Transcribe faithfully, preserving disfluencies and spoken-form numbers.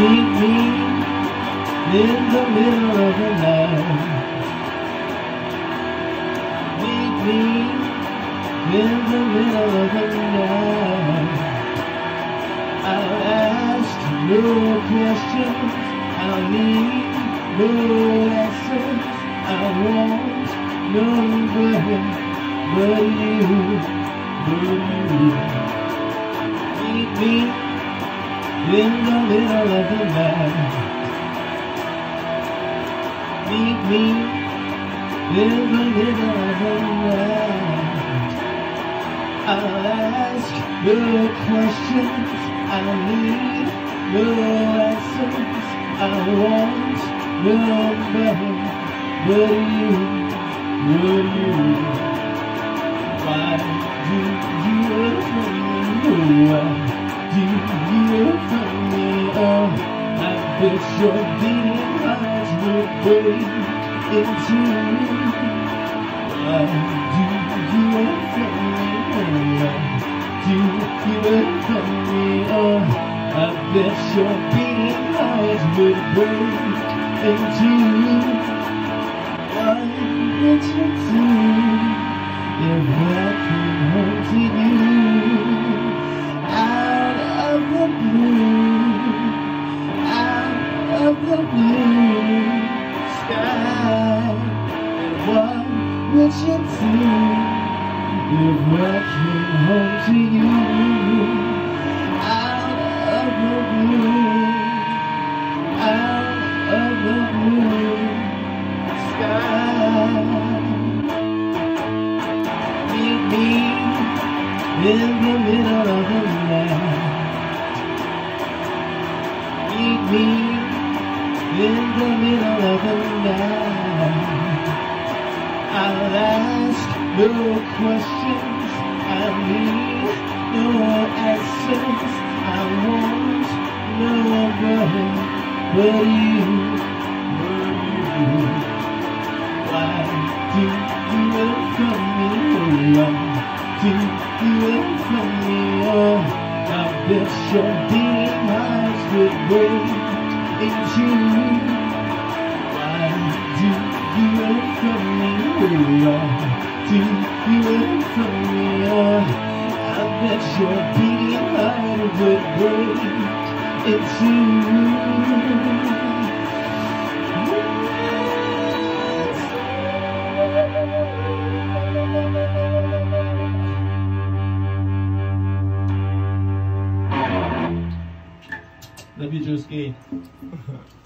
Meet me in the middle of the night. Meet me in the middle of the night. I'll ask no questions, I'll need no answers. I want nobody but you, but you. Meet me in the middle of the night. Meet me in the middle of the night. I'll ask no questions, I'll need no answers. I want nobody but you, but you. Why do you look for me? Why do you look for me? Oh, I bet your beating heart will break into me. Why do you look for me? Why do you look for me? Oh, I bet your beating heart will break into me. What would you do if I came home to you out of the blue, out of the blue sky? And what would you do if I came home to you out of the blue, out of the blue sky? Meet me in the middle of the night. Meet me in the middle of the night. I'll ask no questions, I need no answers. I want nobody but you, but you. Why do you look for me? Why do you look for me? Oh, I bet your beating heart would break into me. Why do you look for me? Why do you look for me? Oh, I bet your beating heart would break into me. Love you, Dreux Gerard.